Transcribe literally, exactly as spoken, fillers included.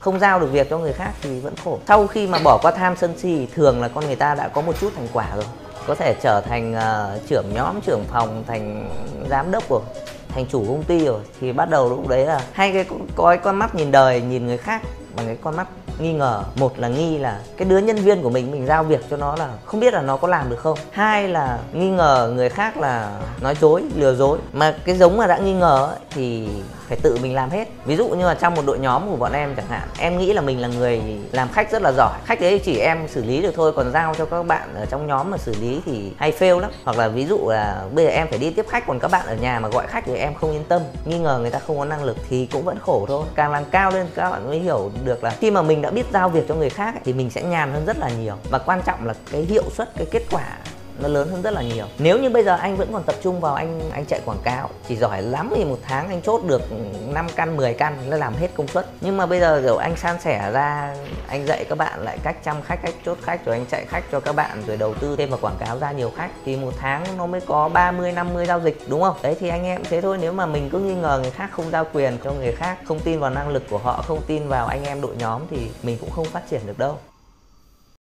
không giao được việc cho người khác thì vẫn khổ. Sau khi mà bỏ qua tham sân si thường là con người ta đã có một chút thành quả rồi, có thể trở thành uh, trưởng nhóm, trưởng phòng, thành giám đốc rồi, thành chủ công ty rồi, thì bắt đầu lúc đấy là hay cái có cái con mắt nhìn đời, nhìn người khác bằng cái con mắt nghi ngờ. Một là nghi là cái đứa nhân viên của mình mình giao việc cho nó là không biết là nó có làm được không. Hai là nghi ngờ người khác là nói dối, lừa dối. Mà cái giống mà đã nghi ngờ ấy, thì phải tự mình làm hết. Ví dụ như là trong một đội nhóm của bọn em chẳng hạn, em nghĩ là mình là người làm khách rất là giỏi, khách đấy chỉ em xử lý được thôi, còn giao cho các bạn ở trong nhóm mà xử lý thì hay fail lắm. Hoặc là ví dụ là bây giờ em phải đi tiếp khách, còn các bạn ở nhà mà gọi khách thì em không yên tâm, nghi ngờ người ta không có năng lực thì cũng vẫn khổ thôi. Càng làm cao lên các bạn mới hiểu được là khi mà mình đã biết giao việc cho người khác ấy, thì mình sẽ nhàn hơn rất là nhiều, và quan trọng là cái hiệu suất, cái kết quả nó lớn hơn rất là nhiều. Nếu như bây giờ anh vẫn còn tập trung vào anh anh chạy quảng cáo, chỉ giỏi lắm thì một tháng anh chốt được năm căn, mười căn nó làm hết công suất. Nhưng mà bây giờ kiểu anh san sẻ ra, anh dạy các bạn lại cách chăm khách, cách chốt khách, rồi anh chạy khách cho các bạn, rồi đầu tư thêm vào quảng cáo ra nhiều khách, thì một tháng nó mới có ba mươi, năm mươi giao dịch, đúng không? Đấy thì anh em cũng thế thôi. Nếu mà mình cứ nghi ngờ người khác, không giao quyền cho người khác, không tin vào năng lực của họ, không tin vào anh em đội nhóm thì mình cũng không phát triển được đâu.